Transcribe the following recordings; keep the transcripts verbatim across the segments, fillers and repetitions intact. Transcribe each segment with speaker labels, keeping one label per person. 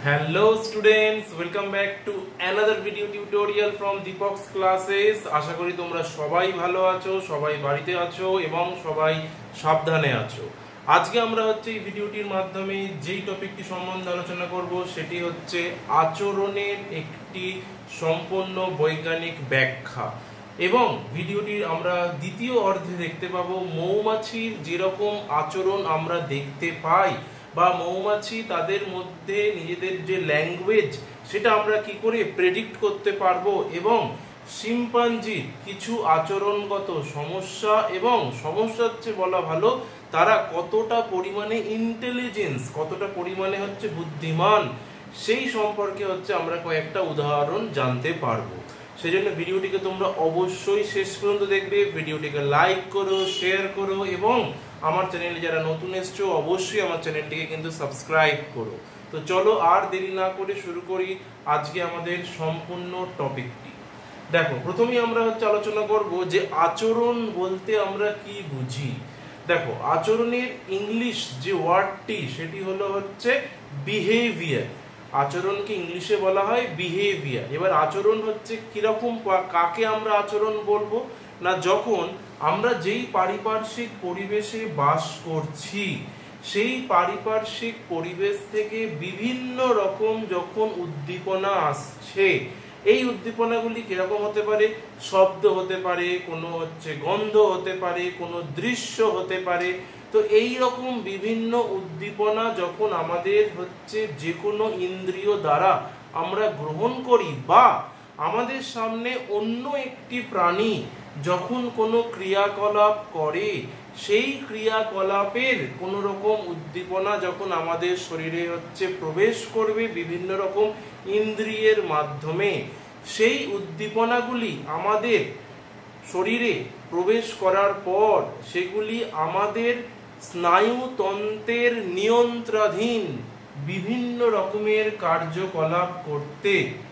Speaker 1: Hello students, welcome back to another video tutorial from Deepak's classes. আশা করি তোমরা সবাই ভালো আছো, সবাই বাড়িতে আছো এবং সবাই সাবধানে আছো। আজকে আমরা হচ্ছে এই ভিডিওটির মাধ্যমে যেই টপিকটি সম্বন্ধে আলোচনা করব সেটি হচ্ছে আচরণের একটি সম্পূর্ণ বৈজ্ঞানিক ব্যাখ্যা। এবং ভিডিওটির আমরা দ্বিতীয় অর্ধে দেখতে পাবো মৌমাছির যেরকম আচরণ আমরা দেখতে পাই বা মৌমাছি তাদের মধ্যে নিজেদের যে ল্যাঙ্গুয়েজ সেটা আমরা কি করে প্রেডিক্ট করতে পারবো এবং শিম্পাঞ্জির কিছু আচরণগত সমস্যা এবং সমস্যা হচ্ছে বলা ভালো তারা কতটা পরিমাণে ইন্টেলিজেন্স কতটা পরিমাণে হচ্ছে বুদ্ধিমান সেই সম্পর্কে হচ্ছে আমরা কয়েকটা উদাহরণ জানতে পারবো। সেই জন্য ভিডিওটিকে তোমরা অবশ্যই শেষ পর্যন্ত দেখবে, ভিডিওটিকে লাইক করো, শেয়ার করো এবং আমার চ্যানেলে যারা নতুন এসছো অবশ্যই আমার চ্যানেলটিকে কিন্তু সাবস্ক্রাইব করো। তো চলো আর দেরি না করে শুরু করি আজকে আমাদের সম্পূর্ণ টপিকটি। দেখো, প্রথমেই আমরা হচ্ছে আলোচনা করব যে আচরণ বলতে আমরা কি বুঝি। দেখো, আচরণের ইংলিশ যে ওয়ার্ডটি সেটি হলো হচ্ছে বিহেভিয়ার। আচরণকে ইংলিশে বলা হয় বিহেভিয়ার। এবার আচরণ হচ্ছে কিরকম, কাকে আমরা আচরণ বলবো না, যখন আমরা যেই পারিপার্শ্বিক পরিবেশে বাস করছি সেই পারিপার্শ্বিক পরিবেশ থেকে বিভিন্ন রকম যখন উদ্দীপনা আসছে, এই উদ্দীপনাগুলি কিরকম হতে পারে, শব্দ হতে পারে, কোনো হচ্ছে গন্ধ হতে পারে, কোনো দৃশ্য হতে পারে। তো এই রকম বিভিন্ন উদ্দীপনা যখন আমাদের হচ্ছে যে কোনো ইন্দ্রিয় দ্বারা আমরা গ্রহণ করি বা আমাদের সামনে অন্য একটি প্রাণী যখন কোনো ক্রিয়াকলাপ করে, সেই ক্রিয়াকলাপের কোনো রকম উদ্দীপনা যখন আমাদের শরীরে হচ্ছে প্রবেশ করবে বিভিন্ন রকম ইন্দ্রিয়ের মাধ্যমে, সেই উদ্দীপনাগুলি আমাদের শরীরে প্রবেশ করার পর সেগুলি আমাদের স্নায়ুতন্ত্রের নিয়ন্ত্রণাধীন বিভিন্ন রকমের কার্যকলাপ করতে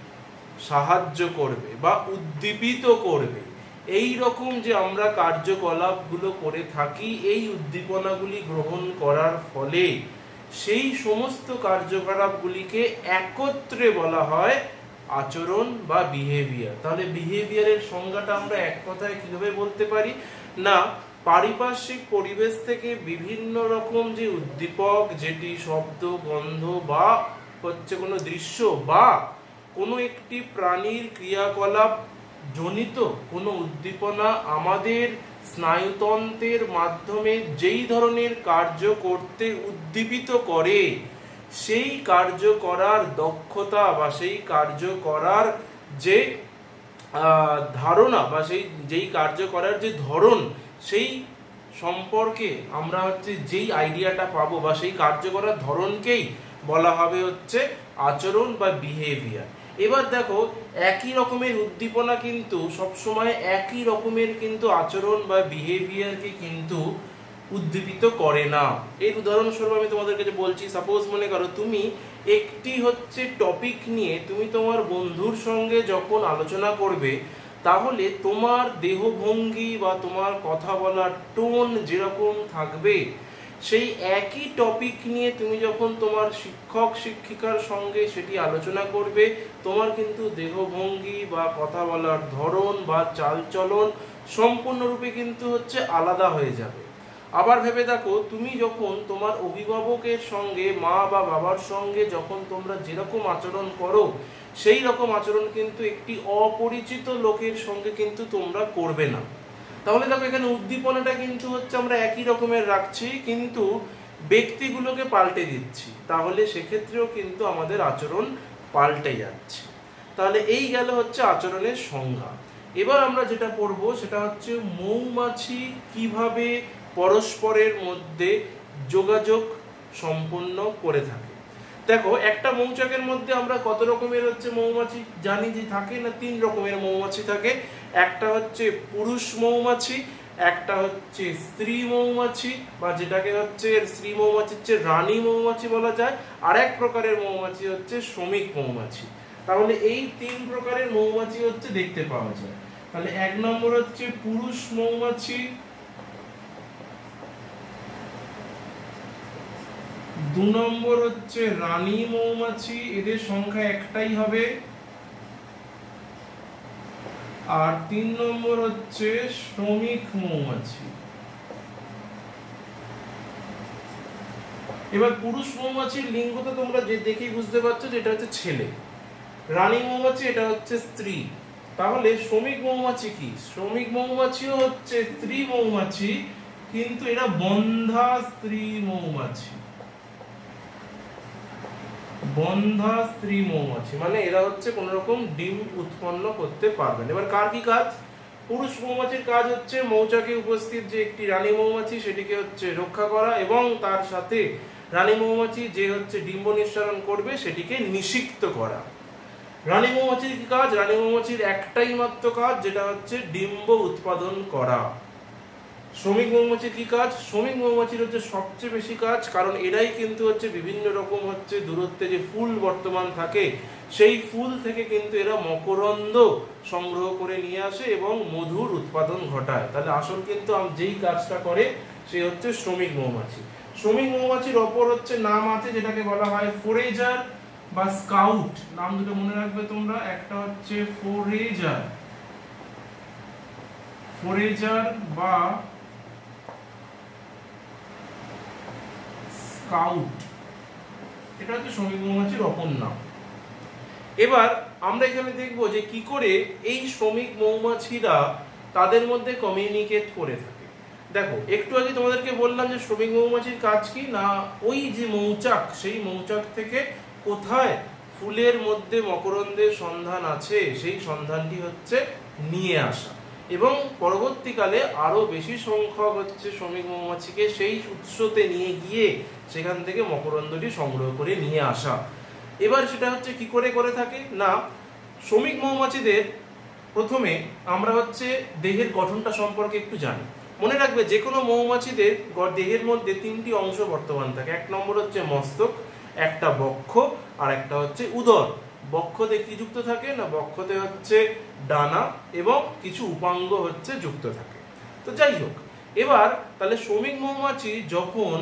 Speaker 1: সাহায্য করবে বা উদ্দীপিত করবে। এই রকম যে আমরা কার্যকলাপগুলো করে থাকি, এই উদ্দীপনাগুলি গ্রহণ করার ফলে সেই সমস্ত কার্যকলাপগুলিকে একত্রে বলা হয় আচরণ বা বিহেভিয়ার। তাহলে বিহেভিয়ারের সংজ্ঞাটা আমরা এক কথায় কিভাবে বলতে পারি না, পারিপার্শ্বিক পরিবেশ থেকে বিভিন্ন রকম যে উদ্দীপক, যেটি শব্দ, গন্ধ বা হচ্ছে কোনো দৃশ্য বা কোনো একটি প্রাণীর ক্রিয়াকলাপ জনিত কোনো উদ্দীপনা আমাদের স্নায়ুতন্ত্রের মাধ্যমে যেই ধরনের কার্য করতে উদ্দীপিত করে, সেই কার্য করার দক্ষতা বা সেই কার্য করার যে ধারণা বা সেই যেই কার্য করার যে ধরন, সেই সম্পর্কে আমরা হচ্ছে যেই আইডিয়াটা পাবো বা সেই কার্য করার ধরনকেই বলা হবে হচ্ছে আচরণ বা বিহেভিয়ার। এবার দেখো, একই রকমের উদ্দীপনা কিন্তু সবসময় একই রকমের কিন্তু আচরণ বা বিহেভিয়ারকে কিন্তু উদ্দীপিত করে না। এর উদাহরণস্বরূপ আমি তোমাদের কাছে বলছি, সাপোজ মনে করো তুমি একটি হচ্ছে টপিক নিয়ে তুমি তোমার বন্ধুর সঙ্গে যখন আলোচনা করবে, তাহলে তোমার দেহভঙ্গি বা তোমার কথা বলার টোন যেরকম থাকবে, সেই একই টপিক নিয়ে তুমি যখন তোমার শিক্ষক শিক্ষিকার সঙ্গে সেটি আলোচনা করবে, তোমার কিন্তু দেহভঙ্গি বা কথা বলার ধরন বা চালচলন সম্পূর্ণরূপে কিন্তু হচ্ছে আলাদা হয়ে যাবে। আবার ভেবে দেখো, তুমি যখন তোমার অভিভাবকের সঙ্গে, মা বা বাবার সঙ্গে যখন তোমরা যেরকম আচরণ করো, সেই রকম আচরণ কিন্তু একটি অপরিচিত লোকের সঙ্গে কিন্তু তোমরা করবে না। তাহলে দেখো, এখানে উদ্দীপনাটা কিন্তু হচ্ছে আমরা একই রকমের রাখছি কিন্তু ব্যক্তিগুলোকে পাল্টে দিচ্ছি, তাহলে সেক্ষেত্রেও কিন্তু আমাদের আচরণ পাল্টে যাচ্ছে। তাহলে এই গেল হচ্ছে আচরণের সংজ্ঞা। এবার আমরা যেটা পড়ব সেটা হচ্ছে মৌমাছি কিভাবে পরস্পরের মধ্যে যোগাযোগ সম্পন্ন করে থাকে। দেখো, একটা মৌচাকের মধ্যে আমরা কত রকমের হচ্ছে মৌমাছি জানি যে থাকে না, তিন রকমের মৌমাছি থাকে। একটা হচ্ছে পুরুষ মৌমাছি, একটা হচ্ছে স্ত্রী মৌমাছি বা যেটাকে হচ্ছে স্ত্রী মৌমাছি হচ্ছে রানী মৌমাছি বলা যায়, আর এক প্রকারের মৌমাছি হচ্ছে শ্রমিক মৌমাছি। তাহলে এই তিন প্রকারের মৌমাছি হচ্ছে দেখতে পাওয়া যায়। তাহলে এক নম্বর হচ্ছে পুরুষ মৌমাছি, দু নম্বর হচ্ছে রানী মৌমাছি, এদের সংখ্যা একটাই হবে। আর তিন নম্বর হচ্ছে শ্রমিক মৌমাছি। এবার পুরুষ মৌমাছির লিঙ্গ তো তোমরা যে দেখেই বুঝতে পারছো যে এটা হচ্ছে ছেলে, রানী মৌমাছি এটা হচ্ছে স্ত্রী। তাহলে শ্রমিক মৌমাছি কি? শ্রমিক মৌমাছিও হচ্ছে স্ত্রী মৌমাছি, কিন্তু এরা বন্ধা স্ত্রী মৌমাছি। বন্ধা স্ত্রী মৌমাছি মানে এরা হচ্ছে কোন রকম ডিম উৎপন্ন করতে পারবে না। এবার কার কি কাজ? পুরুষ মৌমাছির কাজ হচ্ছে মৌচাকে উপস্থিত যে একটি রানী মৌমাছি সেটিকে হচ্ছে রক্ষা করা, এবং তার সাথে রানী মৌমাছি যে হচ্ছে ডিম্ব নিঃসরণ করবে সেটিকে নিষিক্ত করা। রানী মৌমাছির কি কাজ? রানী মৌমাছির একটাই মাত্র কাজ, যেটা হচ্ছে ডিম্ব উৎপাদন করা। শ্রমিক মৌমাছির কি কাজ? শ্রমিক মৌমাছির হচ্ছে সবচেয়ে বেশি কাজ, কারণ এরাই কিন্তু হচ্ছে বিভিন্ন রকম হচ্ছে দূরত্বে যে ফুল বর্তমান থাকে সেই ফুল থেকে কিন্তু এরা মকরন্দ সংগ্রহ করে নিয়ে আসে এবং মধুর উৎপাদন ঘটায়। তাহলে আসল কিন্তু যেই কাজটা করে সে হচ্ছে শ্রমিক মৌমাছি। শ্রমিক মৌমাছির অপর হচ্ছে নাম আছে যেটাকে বলা হয় ফোরেজার বা স্কাউট। নাম দুটো মনে রাখবে তোমরা, একটা হচ্ছে ফোরেজার, ফোরেজার বা স্কাউট, এটা হচ্ছে শ্রমিক মৌমাছির অপর নাম। এবার আমরা এখানে দেখব যে কি করে এই শ্রমিক মৌমাছিরা তাদের মধ্যে কমিউনিকেট করে থাকে। দেখো, একটু আগে তোমাদেরকে বললাম যে শ্রমিক মৌমাছির কাজ কি না, ওই যে মৌচাক সেই মৌচাক থেকে কোথায় ফুলের মধ্যে মকরন্দের সন্ধান আছে সেই সন্ধানটি হচ্ছে নিয়ে আসা, এবং পরবর্তীকালে আরো বেশি সংখ্যক হচ্ছে শ্রমিক মৌমাছিকে সেই উৎসতে নিয়ে গিয়ে সেখান থেকে মকরন্দটি সংগ্রহ করে নিয়ে আসা। এবার সেটা হচ্ছে কি করে করে থাকে না, শ্রমিক মৌমাছিদের প্রথমে আমরা হচ্ছে দেহের গঠনটা সম্পর্কে একটু জানি। মনে রাখবে যে কোনো মৌমাছিদের দেহের মধ্যে তিনটি অংশ বর্তমান থাকে। এক নম্বর হচ্ছে মস্তক, একটা বক্ষ, আর একটা হচ্ছে উদর। বক্ষতে কি যুক্ত থাকে না, বক্ষতে হচ্ছে ডানা এবং কিছু উপাঙ্গ হচ্ছে যুক্ত থাকে। তো যাই হোক, এবার তাহলে শ্রমিক মৌমাছি যখন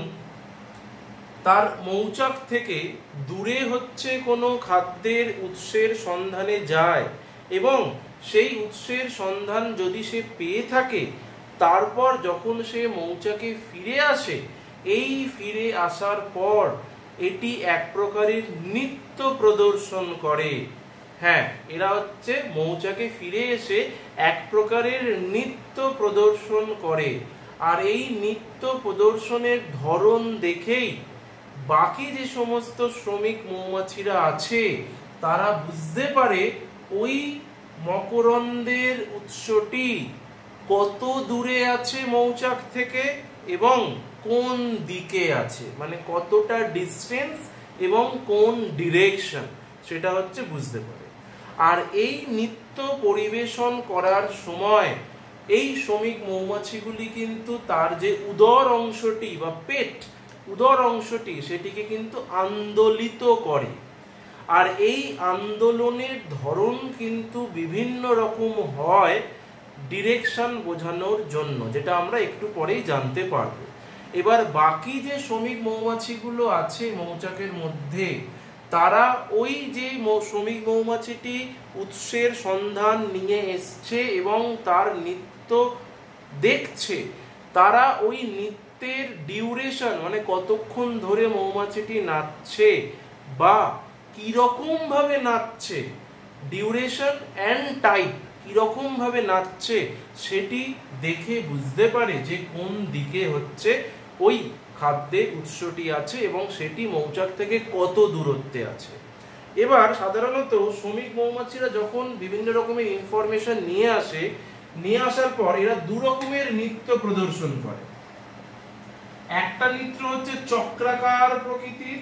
Speaker 1: তার মৌচাক থেকে দূরে হচ্ছে কোনো খাদ্যের উৎসের সন্ধানে যায় এবং সেই উৎসের সন্ধান যদি সে পেয়ে থাকে, তারপর যখন সে মৌচাকে ফিরে আসে, এই ফিরে আসার পর এটি এক প্রকারের নৃত্য প্রদর্শন করে। হ্যাঁ, এরা হচ্ছে মৌচাকে ফিরে এসে এক প্রকারের নৃত্য প্রদর্শন করে, আর এই নৃত্য প্রদর্শনের ধরন দেখেই বাকি যে সমস্ত শ্রমিক মৌমাছিরা আছে তারা বুঝতে পারে ওই মকরন্দের উৎসটি কত দূরে আছে মৌচাক থেকে এবং কোন দিকে আছে, মানে কতটা ডিস্টেন্স এবং কোন ডিরেকশন সেটা হচ্ছে বুঝতে পারে। আর এই নৃত্য পরিবেশন করার সময় এই শ্রমিক মৌমাছিগুলি কিন্তু তার যে উদর অংশটি বা পেট, উদর অংশটি সেটিকে কিন্তু আন্দোলিত করে। আর এই আন্দোলনের ধরন কিন্তু বিভিন্ন রকম হয় ডিরেকশন বোঝানোর জন্য, যেটা আমরা একটু পরেই জানতে পারবো। এবার বাকি যে শ্রমিক মৌমাছিগুলো আছে মৌচাকের মধ্যে, তারা ওই যে শ্রমিক মৌমাছিটি উৎসের সন্ধান নিয়ে এসছে এবং তার নৃত্য দেখছে, তারা ওই নৃত্যের ডিউরেশন মানে কতক্ষণ ধরে মৌমাছিটি নাচছে বা কিরকম ভাবে নাচছে, ডিউরেশন অ্যান্ড টাইপ কিরকম ভাবে নাচছে সেটি দেখে বুঝতে পারে যে কোন দিকে হচ্ছে ওই খাদ্যের উৎসটি আছে এবং সেটি মৌচাক থেকে কত দূরত্বে আছে। এবার সাধারণত শ্রমিক মৌমাছিরা যখন বিভিন্ন রকমের ইনফরমেশন নিয়ে আসে, নিয়ে আসার পর এরা দু রকমের নৃত্য প্রদর্শন করে। একটা নৃত্য হচ্ছে চক্রাকার প্রকৃতির,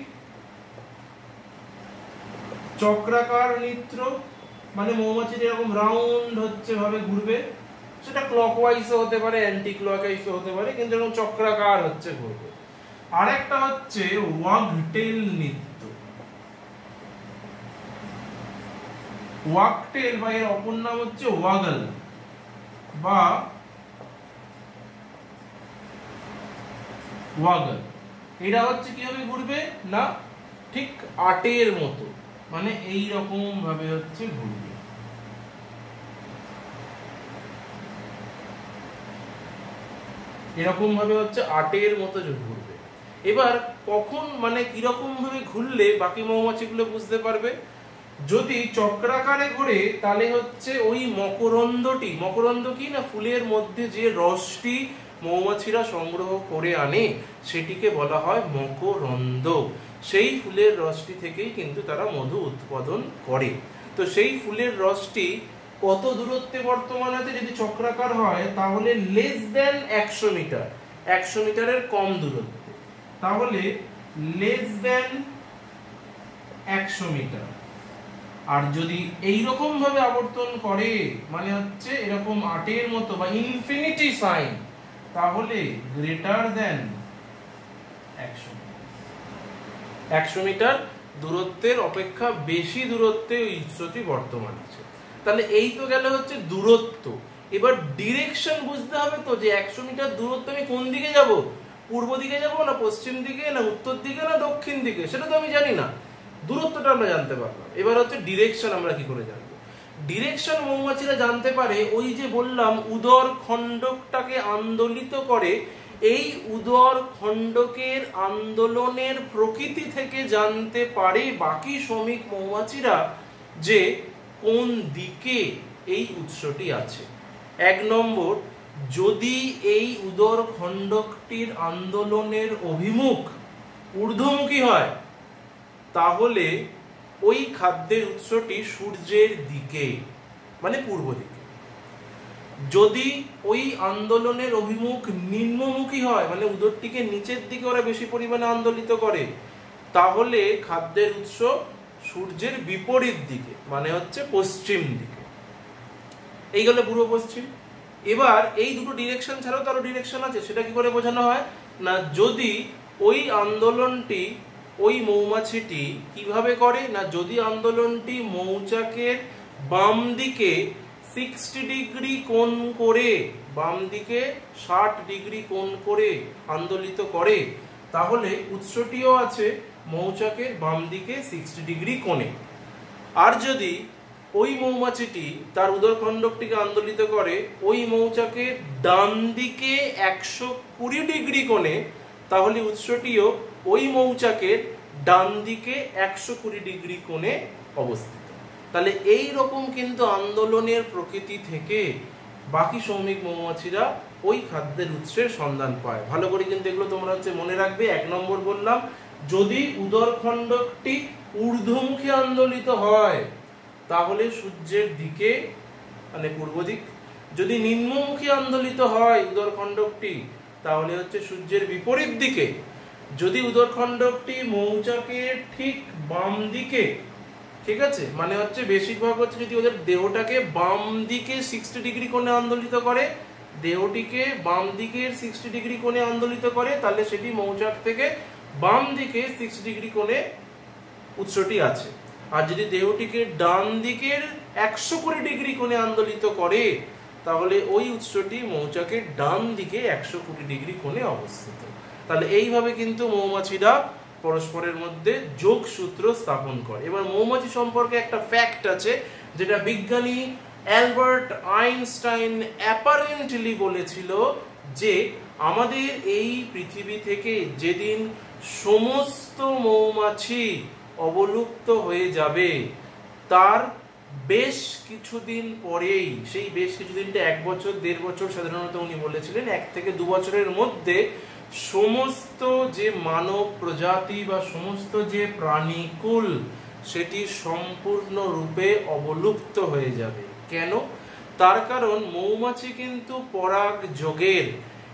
Speaker 1: চক্রাকার নৃত্য মানে মৌমাছিটা এরকম রাউন্ড হচ্ছে ভাবে ঘুরবে, সেটা ক্লকওয়াইজও হতে পারে অ্যান্টি ক্লকওয়াইজও হতে পারে, কিন্তু এরকম চক্রাকার হচ্ছে ঘুরবে। আরেকটা হচ্ছে ওয়াগটেল নৃত্য। ওয়াগটেল বা এর অপর নাম হচ্ছে ওয়াগল বা ওয়াগল। এটা হচ্ছে কিভাবে ঘুরবে না ঠিক আটের মতো, মানে এই রকম ভাবে হচ্ছে ঘুরবে। এরকম ভাবে হচ্ছে আটের মতো ঘুরবে। এবার কখন মানে কিরকম ভাবে ঘুরলে বাকি মৌমাছিগুলো বুঝতে পারবে? যদি চক্রাকারে ঘুরে তাহলে হচ্ছে ওই মকরন্দটি, মকরন্দ কি না ফুলের মধ্যে যে রসটি মৌমাছিরা সংগ্রহ করে আনে সেটিকে বলা হয় মকরন্দ। সেই ফুলের রসটি থেকেই কিন্তু তারা মধু উৎপাদন করে। তো সেই ফুলের রসটি কত দূরত্বে বর্তমান আছে? যদি চক্রাকার হয় তাহলে লেস দেন একশো মিটার, একশো মিটারের কম দূরত্বে, তাহলে লেস দেন একশো মিটার। আর যদি এইরকম ভাবে আবর্তন করে মানে হচ্ছে এরকম আটের মতো বা ইনফিনিটি সাইন, তাহলে গ্রেটার দেন একশো। একশো মিটার দূরত্বের অপেক্ষা বেশি দূরত্বে ওই উৎসটি বর্তমান আছে। তাহলে এই তো গেল হচ্ছে দূরত্ব। এবার ডিরেকশন বুঝতে হবে তো, যে একশো মিটার দূরত্ব আমি কোন দিকে যাব, পূর্ব দিকে যাব না পশ্চিম দিকে না উত্তর দিকে না দক্ষিণ দিকে, সেটা তো আমি জানি না। দূরত্বটা আমরা জানতে পারলাম, এবার হচ্ছে ডিরেকশন আমরা কি করে জানবো? ডিরেকশন মৌমাছিরা জানতে পারে ওই যে বললাম উদর খণ্ডকটাকে আন্দোলিত করে, এই উদর খণ্ডকের আন্দোলনের প্রকৃতি থেকে জানতে পারে বাকি শ্রমিক মৌমাছিরা যে কোন দিকে এই উৎসটি আছে। এক নম্বর, যদি এই উদর খণ্ডকটির আন্দোলনের অভিমুখ ঊর্ধ্বমুখী হয় তাহলে ওই খাদ্যের উৎসটি সূর্যের দিকে মানে পূর্ব দিকে। যদি ওই আন্দোলনের অভিমুখ নিম্নমুখী হয় মানে উদরটিকে নিচের দিকে ওরা বেশি পরিমাণে আন্দোলিত করে, তাহলে খাদ্যের উৎস সূর্যের বিপরীত দিকে মানে হচ্ছে পশ্চিম দিকে। এই গেল পূর্ব পশ্চিম। এবার এই দুটো ডিরেকশন ছাড়াও তারও ডিরেকশন আছে, সেটা কি করে বোঝানো হয় না, যদি ওই আন্দোলনটি ওই মৌমাছিটি কিভাবে করে না, যদি আন্দোলনটি মৌচাকের বাম দিকে ষাট ডিগ্রি কোণ করে, বাম দিকে ষাট ডিগ্রি কোণ করে আন্দোলিত করে, তাহলে উৎসটিও আছে মৌচাকের বাম দিকে ষাট ডিগ্রি কোণে। আর যদি ওই মৌমাছিটি তার উদরখণ্ডকটিকে আন্দোলিত করে ওই মৌচাকের ডান দিকে একশো কুড়ি ডিগ্রি কোণে, তাহলে উৎসটিও ওই মৌচাকের ডান দিকে একশো কুড়ি ডিগ্রি কোণে অবস্থিত। তাহলে এই রকম কিন্তু আন্দোলনের প্রকৃতি থেকে বাকি শ্রমিক মৌমাছিরা ওই খাদ্যের উৎসের সন্ধান পায়। ভালো করে কিন্তু এগুলো তোমরা হচ্ছে মনে রাখবে। এক নম্বর বললাম, যদি উদরখণ্ডকটি ঊর্ধ্বমুখী আন্দোলিত হয় তাহলে সূর্যের দিকে মানে পূর্ব দিক। যদি নিম্নমুখী আন্দোলিত হয় উদরখণ্ডকটি তাহলে হচ্ছে সূর্যের বিপরীত দিকে। যদি উদরখণ্ডকটি মৌচাকের ঠিক বাম দিকে, ঠিক আছে, মানে হচ্ছে বেশিরভাগ হচ্ছে যদি ওদের দেহটাকে বাম দিকে ষাট ডিগ্রি কোণে আন্দোলিত করে, দেহটিকে বাম দিকের ষাট ডিগ্রি কোণে আন্দোলিত করে, তাহলে সেটি মৌচাক থেকে বাম দিকে ষাট ডিগ্রি কোণে উৎসটি আছে। আর যদি দেহটিকে ডান দিকের একশো কুড়ি ডিগ্রি কোণে আন্দোলিত করে তাহলে ওই উৎসটি মৌচাকের ডান দিকে একশো কুড়ি ডিগ্রি কোণে অবস্থিত। তাহলে এইভাবে কিন্তু মৌমাছিরা পরস্পরের মধ্যে যোগসূত্র স্থাপন করে। এবার মৌমাছি সম্পর্কে একটা ফ্যাক্ট আছে যেটা বিজ্ঞানী অ্যালবার্ট আইনস্টাইন অ্যাপারেন্টলি বলেছিল যে আমাদের এই পৃথিবী থেকে যেদিন সমস্ত মৌমাছি অবলুপ্ত হয়ে যাবে তার বেশ কিছুদিন পরেই, সেই বেশ কিছুদিনটা এক বছর দেড় বছর সাধারণত উনি বলেছিলেন, এক থেকে দু বছরের মধ্যে সমস্ত যে মানব প্রজাতি বা সমস্ত যে প্রাণীকুল সেটি সম্পূর্ণরূপে অবলুপ্ত হয়ে যাবে। কেন? তার কারণ মৌমাছি কিন্তু পরাগ যোগের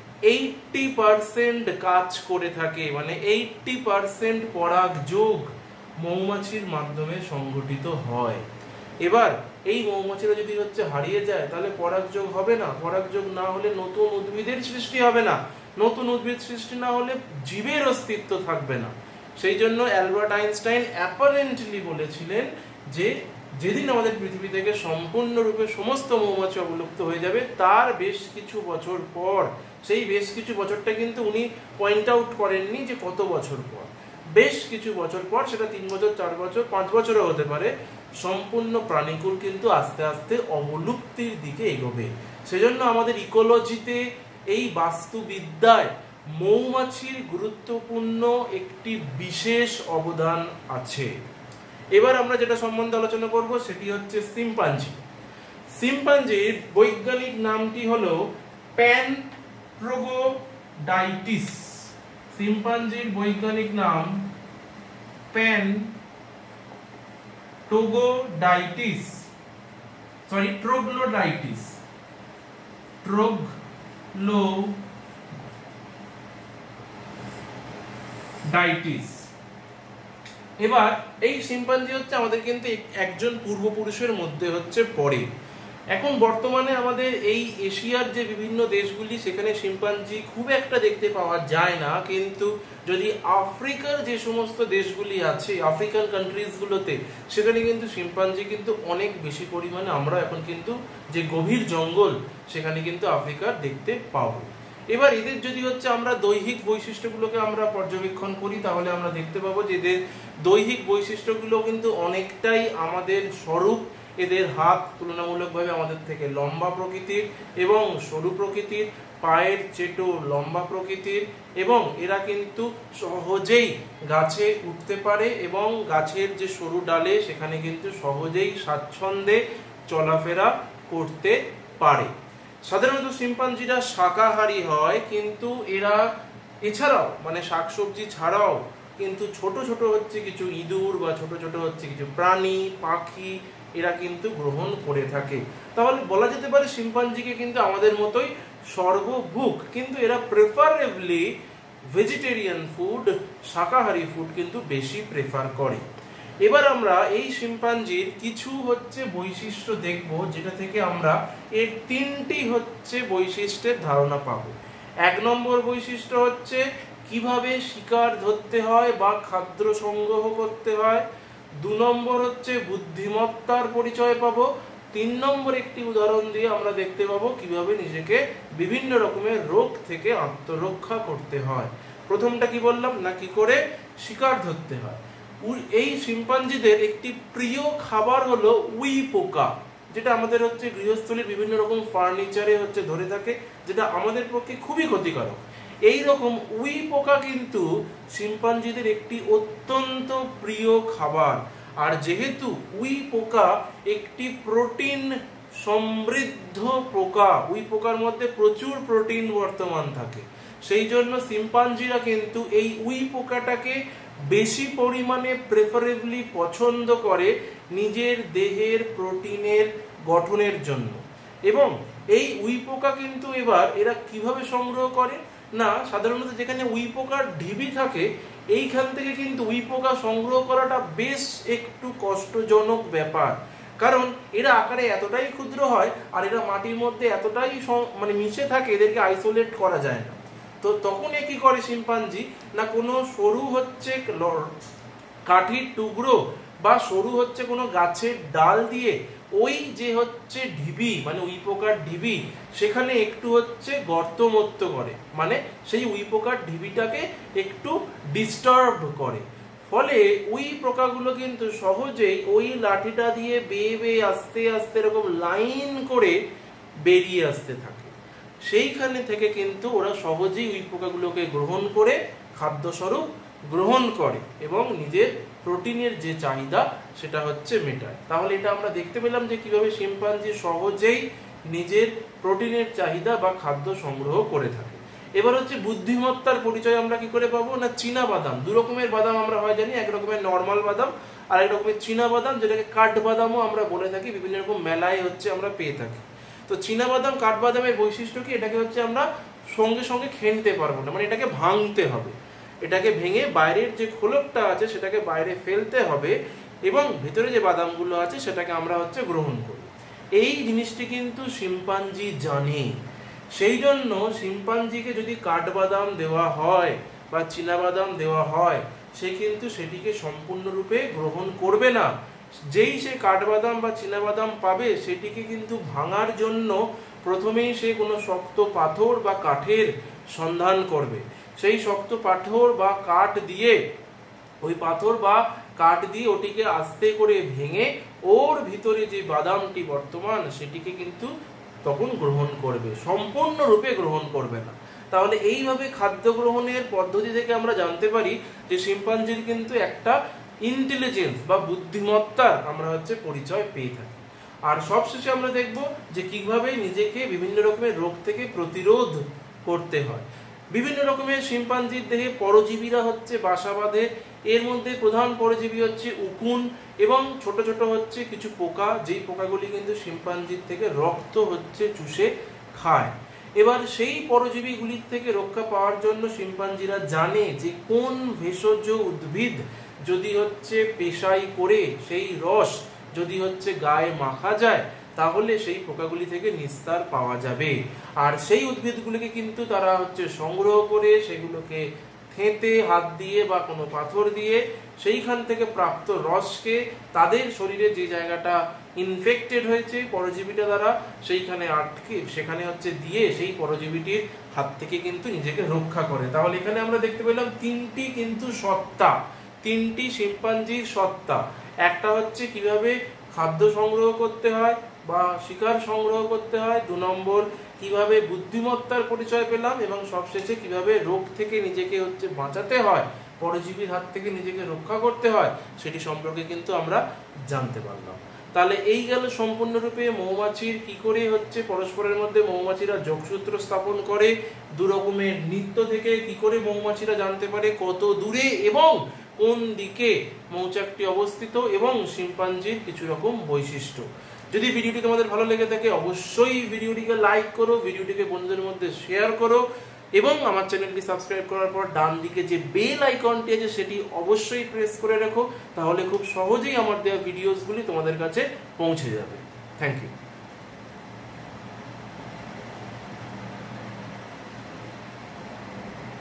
Speaker 1: আশি পার্সেন্ট কাজ করে থাকে, মানে আশি পার্সেন্ট পরাগ যোগ মৌমাছির মাধ্যমে সংগঠিত হয়। এবার এই মৌমাছিরা যদি হচ্ছে হারিয়ে যায় তাহলে পরাগযোগ হবে না, পরাগযোগ না হলে নতুন উদ্ভিদের সৃষ্টি হবে না, নতুন উদ্ভিদ সৃষ্টি না হলে জীবের অস্তিত্ব থাকবে না। সেই জন্য অ্যালবার্ট আইনস্টাইন অ্যাপারেন্টলি বলেছিলেন যে যেদিন আমাদের পৃথিবী থেকে সম্পূর্ণরূপে সমস্ত মৌমাছি অবলুপ্ত হয়ে যাবে তার বেশ কিছু বছর পর সেই বেশ কিছু বছরটা কিন্তু উনি পয়েন্ট আউট করেননি যে কত বছর পর, বেশ কিছু বছর পর, সেটা তিন বছর, চার বছর, পাঁচ বছরও হতে পারে, সম্পূর্ণ প্রাণীকুল কিন্তু আস্তে আস্তে অবলুপ্তির দিকে এগোবে। সেজন্য আমাদের ইকোলজিতে, এই বাস্তুবিদ্যায় মৌমাছির গুরুত্বপূর্ণ একটি বিশেষ অবদান আছে। এবার আমরা যেটা সম্বন্ধে আলোচনা করব সেটি হচ্ছে শিম্পাঞ্জি। শিম্পাঞ্জির বৈজ্ঞানিক নামটি হলো প্যানট্রোগোডাইটিস। শিম্পাঞ্জির বৈজ্ঞানিক নাম প্যানটোগোডাইটিস, সরি ট্রোগ্লোডাইটিস, ট্রোগ্লোডাইটিস। এবার এই শিম্পাঞ্জি হচ্ছে আমাদের কিন্তু একজন পূর্বপুরুষের মধ্যে হচ্ছে পড়ে। এখন বর্তমানে আমাদের এই এশিয়ার যে বিভিন্ন দেশগুলি, সেখানে শিম্পাঞ্জি খুব একটা দেখতে পাওয়া যায় না, কিন্তু যদি আফ্রিকার যে সমস্ত দেশগুলি আছে, আফ্রিকান কান্ট্রিজগুলোতে, সেখানে কিন্তু শিম্পাঞ্জি কিন্তু অনেক বেশি পরিমাণে আমরা এখন কিন্তু যে গভীর জঙ্গল, সেখানে কিন্তু আফ্রিকার দেখতে পাবো। এবার এদের যদি হচ্ছে আমরা দৈহিক বৈশিষ্ট্যগুলোকে আমরা পর্যবেক্ষণ করি, তাহলে আমরা দেখতে পাবো যে এদের দৈহিক বৈশিষ্ট্যগুলো কিন্তু অনেকটাই আমাদের স্বরূপ। এদের হাত তুলনামূলকভাবে আমাদের থেকে লম্বা প্রকৃতির এবং সরু প্রকৃতির, পায়ের চেটো লম্বা প্রকৃতির, এবং এরা কিন্তু সহজেই গাছে উঠতে পারে এবং গাছের যে সরু ডালে সেখানে কিন্তু সহজেই স্বাচ্ছন্দ্যে চলাফেরা করতে পারে। সাধারণত শিম্পাঞ্জিরা শাকাহারী হয়, কিন্তু এরা এছাড়াও মানে শাকসবজি ছাড়াও কিন্তু ছোট ছোট হচ্ছে কিছু ইঁদুর বা ছোট ছোট হচ্ছে কিছু প্রাণী, পাখি এরা কিন্তু গ্রহণ করে থাকে। তাহলে বলা যেতে পারে শিম্পাঞ্জিকে কিন্তু আমাদের মতোই সর্বভুক, কিন্তু এরা প্রেফারেবলি ভেজিটেরিয়ান ফুড, শাকাহারী ফুড কিন্তু বেশি প্রেফার করে। এবার আমরা এই শিম্পাঞ্জির কিছু হচ্ছে বৈশিষ্ট্য দেখব, যেটা থেকে আমরা এর তিনটি হচ্ছে বৈশিষ্ট্যের ধারণা পাবো। এক নম্বর বৈশিষ্ট্য হচ্ছে কিভাবে শিকার ধরতে হয় বা খাদ্য সংগ্রহ করতে হয়। দু নম্বর হচ্ছে বুদ্ধিমত্তার পরিচয় পাবো। তিন নম্বর একটি উদাহরণ দিয়ে আমরা দেখতে পাবো কিভাবে নিজেকে বিভিন্ন রকমের রোগ থেকে আত্মরক্ষা করতে হয়। প্রথমটা কি বললাম না, কি করে শিকার ধরতে হয়। এই শিম্পাঞ্জিদের একটি প্রিয় খাবার হলো উই পোকা, যেটা আমাদের হচ্ছে গৃহস্থলীর বিভিন্ন রকম ফার্নিচারে হচ্ছে ধরে থাকে, যেটা আমাদের পক্ষে খুবই ক্ষতিকারক। এই রকম উই পোকা কিন্তু শিম্পাঞ্জিদের একটি অত্যন্ত প্রিয় খাবার। আর যেহেতু উই পোকা একটি প্রোটিন সমৃদ্ধ পোকা, উই পোকার মধ্যে প্রচুর প্রোটিন বর্তমান থাকে, সেই জন্য শিম্পাঞ্জিরা কিন্তু এই উই পোকাটাকে বেশি পরিমাণে প্রেফারেবলি পছন্দ করে নিজের দেহের প্রোটিনের গঠনের জন্য। এবং এই উই পোকা কিন্তু এবার এরা কিভাবে সংগ্রহ করে না, সাধারণত যেখানে উই পোকার ঢিবি থাকে, এইখান থেকে কিন্তু উই পোকা সংগ্রহ করাটা বেশ একটু কষ্টজনক ব্যাপার, কারণ এরা আকারে এতটাই ক্ষুদ্র হয় আর এরা মাটির মধ্যে এতটাই মানে মিশে থাকে, এদেরকে আইসোলেট করা যায় না। তো তখন এ কি করে শিম্পাঞ্জি না, কোনো সরু হচ্ছে কাঠির টুকরো বা সরু হচ্ছে কোনো গাছের ডাল দিয়ে ওই যে হচ্ছে ঢিবি মানে উই পোকার ঢিবি, সেখানে একটু হচ্ছে গর্ত মর্ত করে, মানে সেই উই পোকার ঢিবিটাকে একটু ডিস্টার্ব করে। ফলে উই পোকাগুলো কিন্তু সহজেই ওই লাঠিটা দিয়ে বেয়ে বেয়ে আস্তে আস্তে এরকম লাইন করে বেরিয়ে আসতে থাকে। সেইখানে থেকে কিন্তু ওরা সহজেই উই পোকাগুলোকে গ্রহণ করে খাদ্যস্বরূপ গ্রহণ করে এবং নিজের প্রোটিনের যে চাহিদা সেটা হচ্ছে মেটায়। তাহলে এটা আমরা দেখতে পেলাম যে কিভাবে শিম্পাঞ্জি সহজেই নিজের প্রোটিনের চাহিদা বা খাদ্য সংগ্রহ করে থাকে। এবার হচ্ছে বুদ্ধিমত্তার পরিচয় আমরা কি করে পাবো না, চীনা বাদাম। দু রকমের বাদাম আমরা হয় জানি, এক রকমের নর্মাল বাদাম আর এক রকমের চীনা বাদাম, যেটাকে কাঠবাদামও আমরা বলে থাকি, বিভিন্ন রকম মেলায় হচ্ছে আমরা পেয়ে থাকি। তো চীনা বাদাম কাঠবাদামের বৈশিষ্ট্য কি, এটাকে হচ্ছে আমরা সঙ্গে সঙ্গে খেতে পারবো না, মানে এটাকে ভাঙতে হবে, এটাকে ভেঙে বাইরের যে খোলকটা আছে সেটাকে বাইরে ফেলতে হবে এবং ভিতরে যে বাদামগুলো আছে সেটাকে আমরা হচ্ছে গ্রহণ করি। এই জিনিসটি কিন্তু শিম্পাঞ্জি জানে, সেই জন্য শিম্পাঞ্জিকে যদি কাঠবাদাম দেওয়া হয় বা চীনা বাদাম দেওয়া হয়, সে কিন্তু সেটিকে সম্পূর্ণরূপে গ্রহণ করবে না। যেই সে কাঠবাদাম বা চীনা বাদাম পাবে, সেটিকে কিন্তু ভাঙার জন্য প্রথমেই সে কোনো শক্ত পাথর বা কাঠের সন্ধান করবে। সেই শক্ত পাথর বা কাঠ দিয়ে ওই পাথর বা কাঠ দিয়ে ওটিকে আস্তে করে ভেঙে ওর ভিতরে যে বাদামটি বর্তমান সেটিকে কিন্তু তখন গ্রহণ করবে, সম্পূর্ণরূপে গ্রহণ করবে না। তাহলে এইভাবে খাদ্য গ্রহণের পদ্ধতি থেকে আমরা জানতে পারি যে শিম্পাঞ্জির কিন্তু একটা ইন্টেলিজেন্স বা বুদ্ধিমত্তার আমরা হচ্ছে পরিচয় পেয়ে থাকি। আর সবশেষে আমরা দেখব যে কিভাবে নিজেকে বিভিন্ন রকমের রোগ থেকে প্রতিরোধ করতে হয়। বিভিন্ন রকমের শিম্পাঞ্জির দেহে পরজীবীরা হচ্ছে বাসা বাঁধে। এর মধ্যে প্রধান পরজীবী হচ্ছে উকুন এবং ছোট ছোট হচ্ছে কিছু পোকা, যেই পোকাগুলি কিন্তু শিম্পাঞ্জির থেকে রক্ত হচ্ছে চুষে খায়। এবার সেই পরজীবীগুলির থেকে রক্ষা পাওয়ার জন্য শিম্পাঞ্জিরা জানে যে কোন ভেষজ উদ্ভিদ যদি হচ্ছে পেশাই করে সেই রস যদি হচ্ছে গায়ে মাখা যায় তাহলে সেই পোকাগুলি থেকে নিস্তার পাওয়া যাবে। আর সেই উদ্ভিদগুলিকে কিন্তু তারা হচ্ছে সংগ্রহ করে সেগুলোকে থেঁতে হাত দিয়ে বা কোনো পাথর দিয়ে সেইখান থেকে প্রাপ্ত রসকে তাদের শরীরে যে জায়গাটা ইনফেক্টেড হয়েছে পরজীবীটা দ্বারা সেইখানে আটকে সেখানে হচ্ছে দিয়ে সেই পরজীবীটির হাত থেকে কিন্তু নিজেকে রক্ষা করে। তাহলে এখানে আমরা দেখতে পেলাম তিনটি কিন্তু সত্তা, তিনটি শিম্পাঞ্জির সত্তা। একটা হচ্ছে কিভাবে খাদ্য সংগ্রহ করতে হয় বা শিকার সংগ্রহ করতে হয়, দু নম্বর কিভাবে বুদ্ধিমত্তার পরিচয় পেলাম, এবং সবশেষে কিভাবে রোগ থেকে নিজেকে হচ্ছে বাঁচাতে হয়, পরজীবীর হাত থেকে নিজেকে রক্ষা করতে হয়, সেটি সম্পর্কে কিন্তু আমরা জানতে পারলাম। তাহলে এই গেল সম্পূর্ণরূপে মৌমাছির কি করে হচ্ছে পরস্পরের মধ্যে মৌমাছিরা যোগসূত্র স্থাপন করে, দু রকমের নৃত্য থেকে কি করে মৌমাছিরা জানতে পারে কত দূরে এবং কোন দিকে মৌচাকটি অবস্থিত, এবং শিম্পাঞ্জির কিছু রকম বৈশিষ্ট্য। যদি ভিডিওটি তোমাদের ভালো লেগে থাকে অবশ্যই ভিডিওটিকে লাইক করো, ভিডিওটিকে বন্ধুদের মধ্যে শেয়ার করো, এবং আমার চ্যানেলটি সাবস্ক্রাইব করার পর ডান দিকে যে বেল আইকনটি আছে সেটি অবশ্যই প্রেস করে রাখো, তাহলে খুব সহজেই আমার দেওয়া ভিডিওসগুলি তোমাদের কাছে পৌঁছে যাবে। Thank you.